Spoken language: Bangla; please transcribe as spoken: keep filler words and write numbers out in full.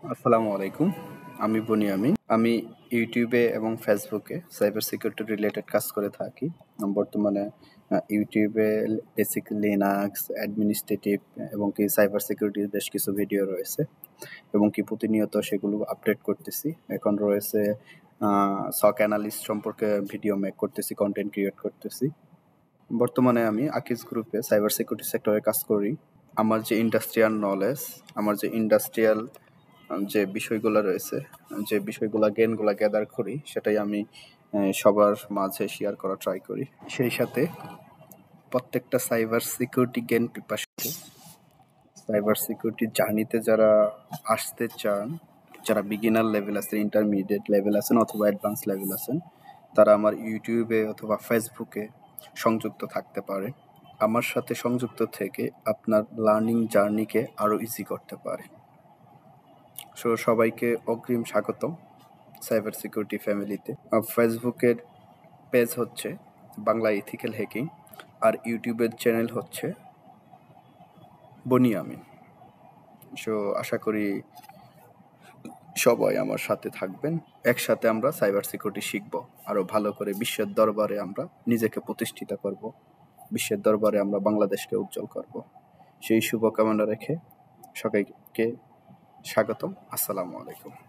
আসসালামু আলাইকুম। আমি বুনিয়ামিন। আমি ইউটিউবে এবং ফেসবুকে সাইবার সিকিউরিটি রিলেটেড কাজ করে থাকি। বর্তমানে আ ইউটিউবে বেসিক লিনাক্স, অ্যাডমিনিস্ট্রেটিভ এবং কি সাইবার সিকিউরিটির বেশ কিছু ভিডিও রয়েছে এবং কি প্রতিনিয়ত সেগুলো আপডেট করতেছি। এখন রয়েছে আ সক অ্যানালিস্ট সম্পর্কে ভিডিও মেক করতেছি, কনটেন্ট ক্রিয়েট করতেছি। বর্তমানে আমি আকিজ গ্রুপে সাইবার সিকিউরিটি সেক্টরে কাজ করি। আমার যে ইন্ডাস্ট্রিয়াল নলেজ, আমার যে ইন্ডাস্ট্রিয়াল আ যে বিষয়গুলা রয়েছে, যে বিষয়গুলা জ্ঞানগুলা গ্যাদার করি সেটাই আমি এ সবার মাঝে শেয়ার করার ট্রাই করি। সেই সাথে প্রত্যেকটা সাইবার সিকিউরিটি জ্ঞান পিপাসুকে সাইবার সিকিউরিটি জার্নিতে যারা আসতে চান, যারা বিগিনার লেভেল আছেন, ইন্টারমিডিয়েট লেভেল আছেন অথবা অ্যাডভান্স লেভেল আছেন, তারা আমার ইউটিউবে অথবা ফেসবুকে সংযুক্ত থাকতে পারে। আমার সাথে সংযুক্ত থেকে আপনার লার্নিং জার্নিকে আরও ইজি করতে পারে। সো সবাইকে অগ্রিম স্বাগতম সাইবার সিকিউরিটি ফ্যামিলিতে। ফেসবুকের পেজ হচ্ছে বাংলা ইথিক্যাল হ্যাকিং আর ইউটিউবের চ্যানেল হচ্ছে বুনিয়ামিন। সো আশা করি সবাই আমার সাথে থাকবেন। একসাথে আমরা সাইবার সিকিউরিটি শিখব, আরও ভালো করে বিশ্বের দরবারে আমরা নিজেকে প্রতিষ্ঠিত করব, বিশ্বের দরবারে আমরা বাংলাদেশকে উজ্জ্বল করব। সেই শুভকামনা রেখে সবাইকে স্বাগতম। আসসালামু আলাইকুম।